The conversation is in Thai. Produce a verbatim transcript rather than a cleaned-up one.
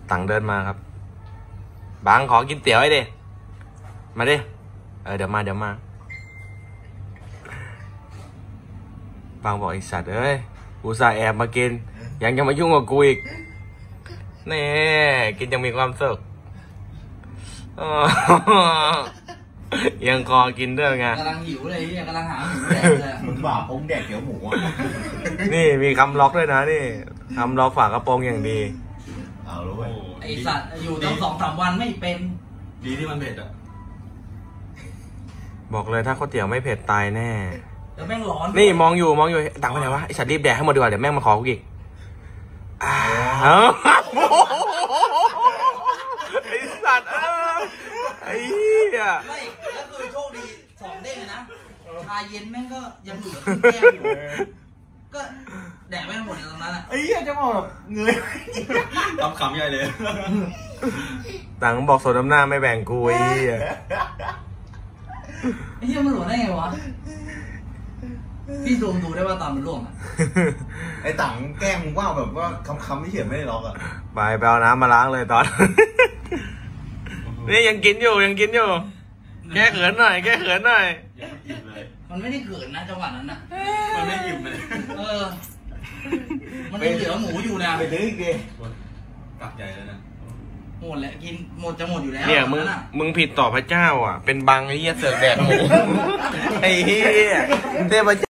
ตังเดินมาครับบางขอกินเตี๋ยวไอ้ดิมาดิเออเดี๋ยวมาเดี๋ยวมาบางบอกไอ้สัตว์เอ้ยกูสายแอบมากินยังจะมายุ่งกับกูอีกนี่กินยังมีความสุขยังคอกินด้วยไงกำลังหิวเลยเนี่ยกำลังหาหมูแดกเลยมึงบ่าผมแดกเดี๋ยวหมูนี่มีคำล็อกด้วยนะนี่คำล็อกฝากระโปรงอย่างดีเอารู้ไหมไอสัตว์อยู่ตั้งสองสามวันไม่เป็นดีที่มันเผ็ดอ่ะบอกเลยถ้าก๋วยเตี๋ยวไม่เผ็ดตายแน่แล้วแม่งร้อนนี่มองอยู่มองอยู่ตังไปไหนวะไอสัตว์รีบแดกให้หมดดีกว่าเดี๋ยวแม่งมาขอกูอีกอ้าวไอสัตว์ไอ้เหี้ยไม่แล้วคือโชคดีสองเด้งนะชาเย็นแม่งก็ยังเหลือแก้วอยู่ก็แดกไม่หมดในตรงนั้นอ่ะไอ้เหี้ยจะบอกแบบเงยคำคำใหญ่เลยตังบอกสดน้ำหน้าไม่แบ่งกูไอ้เหี้ยไอ้เหี้ยมันหลวมได้ไงวะพี่ซูมดูได้ว่าตอนมันร่วงอ่ะไอ้ตังแกล้งว่าแบบว่าคำคำที่เขียนไม่ได้ล็อกอ่ะไปไปเอาน้ำมาล้างเลยตอนนี่ยังกินอยู่ยังกินอยู่แก้เขินหน่อยแก้เขินหน่อยยังไม่อิ่มเลยมันไม่ได้เขินนะจังหวะนั้นนะมันไม่อิ่มเลยเออมันยังเหลือหมูอยู่นะไปดื้อเกย์ตักใหญ่เลยนะหมดแล้วกินหมดจะหมดอยู่แล้วเนี่ยมึงมึงผิดต่อพระเจ้าอ่ะเป็นบางไอ้เหี้ยเสือกแดกหมูไอ้เหี้ยเทพ